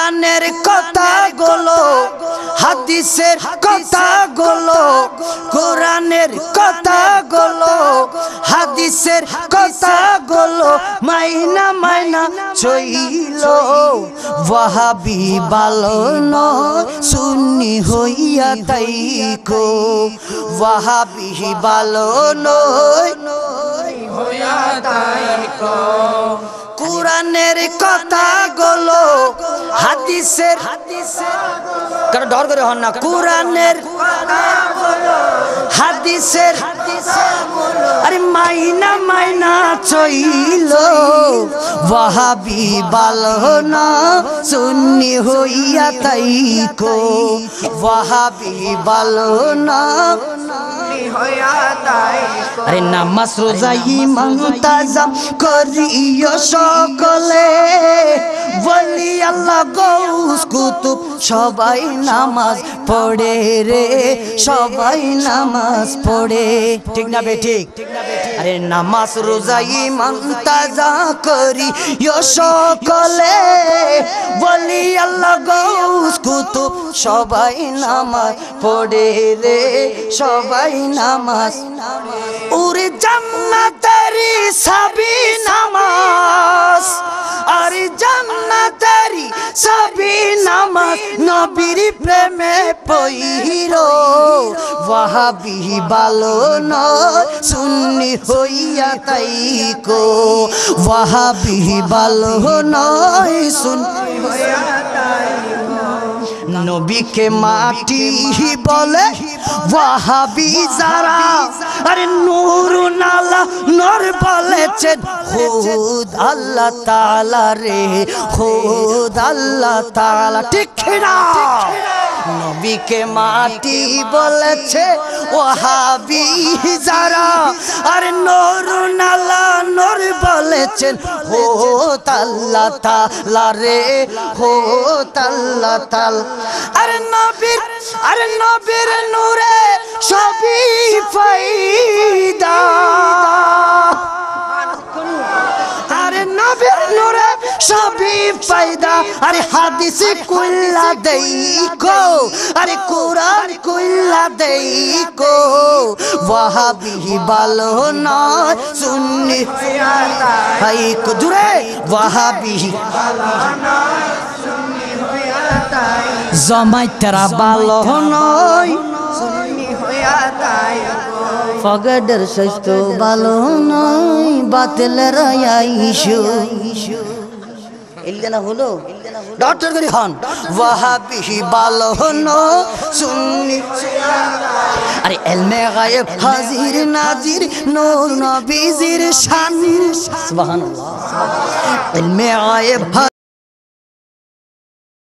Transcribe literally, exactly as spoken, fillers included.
কুরআনের কথাগুলো হাদিসের কথাগুলো কুরআনের কথাগুলো হাদিসের কথাগুলো মাইনা মাইনা চইল ওয়াহাবি ভালো নয় সুন্নি হইয়া তাইকো ওয়াহাবি ভালো নয় হইয়া তাইকো কুরআনের কথাগুলো হাদিসের কার ডর করে হন না কুরআনের কথাগুলো হাদিসের আরে মাইনা মাইনা চইল ওয়াহাবি ভালো না সুন্নি হইয়া তাইকো ওয়াহাবি ভালো না আরে নামাজ রোজা ঈমান তাজাম করিও সকলে ওলি আল্লাহ গৌস কুতুব সবাই নামাজ পড়ে রে সবাই নামাজ পড়ে ঠিক না বে ঠিক আরে নামাজ রোজা ঈমান তাজা করিও সকলে ওলি আল্লাহ গৌস কুতুব সবাই নামাজ পড়ে রে সবাই নামাজ ওরে জান্নাতেরি সাবি নামাজ আরে জান্নাতেরি সাবি নামাজ নবীর প্রেমে পইরো ওয়াহাবি ভালো নয় সুন্নি হইয়া তাইকো ওয়াহাবি ভালো নয় সুন্নি হইয়া তাইকো নবীকে মাটি বলে ওয়াহাবি যারা আরে নূরুন আলা নূর বলেছেন খুদ আল্লাহ তাআলা রে খুদ আল্লাহ তাআলা ঠিক না নবীকে মাটি বলেছে ওয়াহাবি যারা আরে নূরুন আলা নূর বলেছেন খুদ আল্লাহ তাআলা রে খুদ আল্লাহ তাআলা আরে নবীর আরে নবীর নূরে সবই ফায়দা আরে নবীর নূরে সবই ফায়দা আরে হাদিস কুল্লা দেইকো আরে কুরআন কুল্লা দেইকো ওয়াহাবি ভালো নয় সুন্নি হাই কো জুরে ওয়াহাবি ভালো নয় সুন্নি হইয়া তাই জমাই তেরা ভালো নয় সুন্নি হইয়া তাই ফগডের স্বাস্থ্য ভালো নয় বাতিলের আইশু ইল্লানা হলো ডক্টর করি হন ওয়াহাবি ভালো নয় সুন্নি আরে ইলমে গায়েব হাজির নাজির নূর নবীজির শান সুবহানাল্লাহ ইলমে গায়েব